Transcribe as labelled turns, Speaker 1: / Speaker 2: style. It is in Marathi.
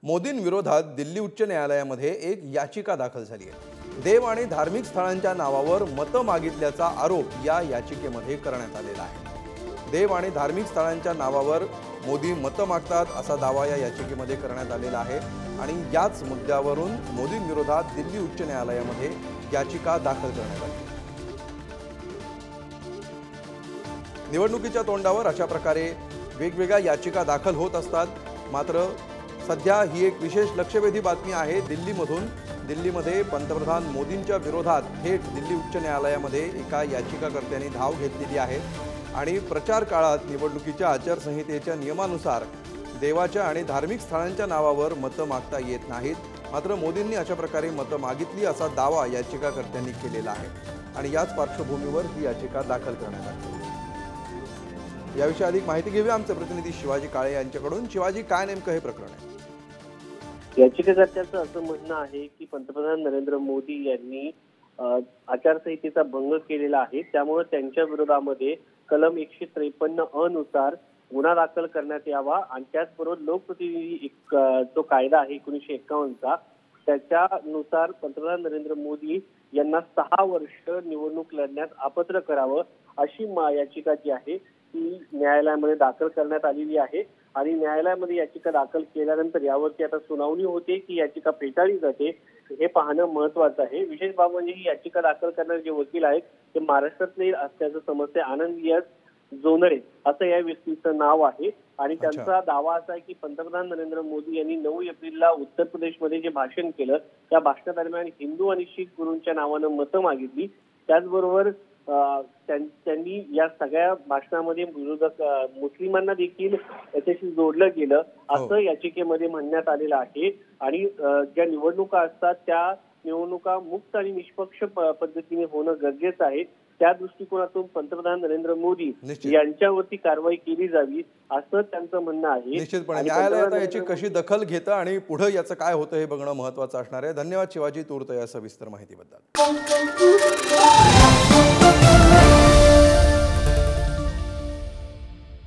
Speaker 1: मोदींविरोधात दिल्ली उच्च न्यायालयामध्ये एक याचिका दाखल झाली आहे। देव आणि धार्मिक स्थळांच्या नावावर मतं मागितल्याचा आरोप या याचिकेमध्ये करण्यात आलेला आहे। देव आणि धार्मिक स्थळांच्या नावावर मोदी मतं मागतात असा दावा या याचिकेमध्ये करण्यात आलेला आहे आणि याच मुद्द्यावरून मोदींविरोधात दिल्ली उच्च न्यायालयामध्ये याचिका दाखल करण्यात आली। निवडणुकीच्या तोंडावर अशा प्रकारे वेगवेगळ्या याचिका दाखल होत असतात। मात्र सध्या ही एक विशेष लक्षवेधी बातमी आहे दिल्लीमध्ये पंतप्रधान मोदींच्या विरोधात थेट दिल्ली उच्च न्यायालयामध्ये एका याचिकाकर्त्यांनी धाव घेतलेली आहे आणि प्रचार काळात निवडणुकीच्या आचारसंहितेच्या नियमानुसार देवाच्या आणि धार्मिक स्थळांच्या नावावर मतं मागता येत नाहीत। मात्र मोदींनी अशा प्रकारे मतं मागितली असा दावा याचिकाकर्त्यांनी केलेला आहे आणि याच पार्श्वभूमीवर ही याचिका दाखल करण्यात आली। याविषयी अधिक माहिती घेऊया आमचे प्रतिनिधी शिवाजी काळे यांच्याकडून। शिवाजी, काय नेमकं हे प्रकरण आहे?
Speaker 2: याचिकाकर्त्यांचं असं म्हणणं आहे की पंतप्रधान नरेंद्र मोदी यांनी आचारसंहितेचा भंग केलेला आहे, त्यामुळे त्यांच्या विरोधामध्ये कलम 153 अ नुसार गुन्हा दाखल करण्यात यावा आणि त्याचबरोबर लोकप्रतिनिधी जो कायदा आहे 1951चा त्याच्यानुसार पंतप्रधान नरेंद्र मोदी यांना 6 वर्ष निवडणूक लढण्यास अपात्र करावं अशी याचिका जी आहे ती न्यायालयामध्ये दाखल करण्यात आलेली आहे आणि न्यायालयामध्ये याचिका दाखल केल्यानंतर यावरती आता सुनावणी होते की याचिका फेटाळली जाते हे पाहणं महत्त्वाचं आहे। विशेष बाब म्हणजे ही याचिका दाखल करणारे जे वकील आहेत ते महाराष्ट्रातले असल्याचं समजते। आनंद एस जोनरे असं या व्यक्तीचं नाव आहे आणि त्यांचा दावा असा आहे की पंतप्रधान नरेंद्र मोदी यांनी 9 एप्रिलला उत्तर प्रदेशमध्ये जे भाषण केलं त्या भाषणादरम्यान हिंदू आणि शीख गुरूंच्या नावानं मतं मागितली। त्याचबरोबर त्यांनी या सगळ्या भाषणामध्ये विरोधक मुस्लिमांना देखील त्याच्याशी जोडलं गेलं असं याचिकेमध्ये म्हणण्यात आलेलं आहे आणि ज्या निवडणुका असतात त्या निवडणुका मुक्त आणि निष्पक्ष पद्धतीने होणं गरजेचं आहे। त्या दृष्टिकोनातून पंतप्रधान नरेंद्र मोदी यांच्यावरती कारवाई केली जावी असं त्यांचं म्हणणं आहे।
Speaker 1: निश्चितपणे न्यायालयात याची कशी दखल घेतं आणि पुढे याचं काय होतं हे बघणं महत्त्वाचं असणार आहे। धन्यवाद शिवाजी तूर्त या सविस्तर माहितीबद्दल।